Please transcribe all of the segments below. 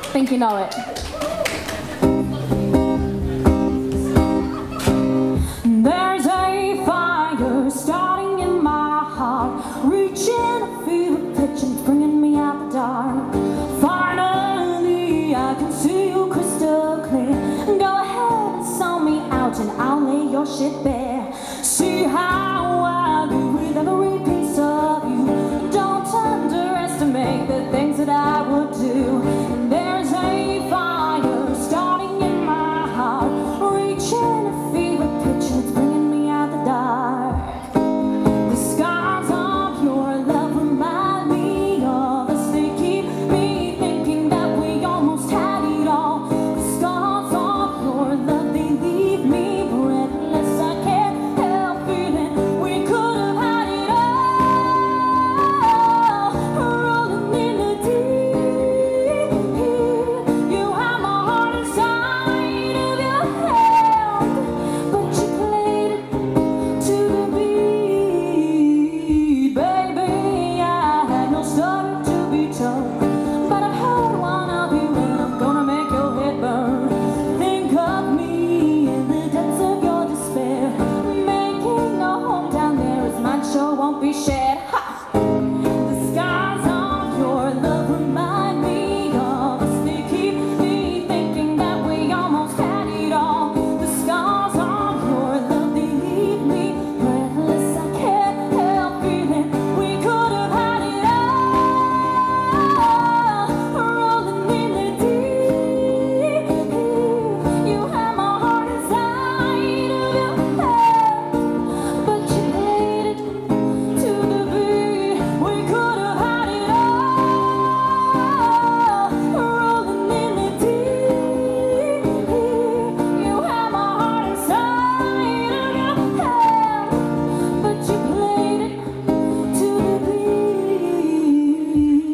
Think you know it. There's a fire starting in my heart, reaching a fever pitch and bringing me out the dark. Finally, I can see you crystal clear. Go ahead and sell me out and I'll lay your shit bare. See how I do with every piece of you. Don't underestimate the things that I would do. There's a fire starting in my heart, reaching a fever pitch and it's bringing me out the dark. The scars of your love remind me of us. They keep me thinking that we almost had it all. The scars of your love, they leave me breathless. I can't help feeling we could have had it all. Rolling in the deep, you have my heart inside of your hand, but you played it to the beat. Baby, I had no story to be told, but I've heard one of you and I'm gonna make your head burn. Think of me in the depths of your despair, making a home down there as mine sure won't be shared. Ha! The skies of your love remind me of us. They keep me thinking that we almost had it all. The scars of your love, they leave me breathless. I can't help feeling we could have had it all. Rolling in the deep, you had my heart inside of your hand, but you played it to the beat. We could have had it all. Rolling in the deep, you had my heart inside of your hand, but you played it to the beat.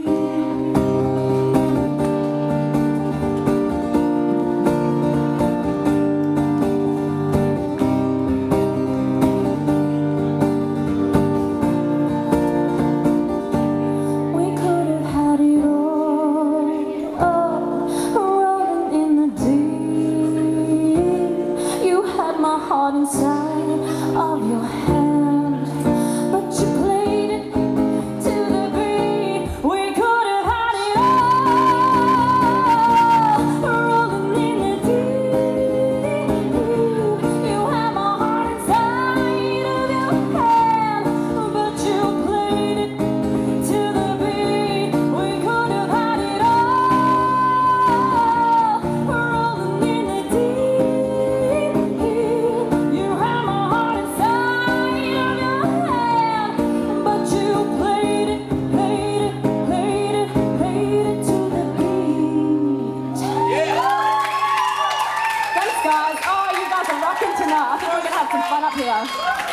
We could have had it all, rolling in the deep. You had my heart inside of your hand, but you played it to the beat. We could have had it all, rolling in the deep. You had my heart inside of your hand, but you played it to the beat. We could have had it all, rolling in the deep. You had my heart inside of your hand, but you played it, played it, played it, played it to the beat. Thanks, guys. Oh, you guys are rocking tonight. I think we're gonna have some fun up here.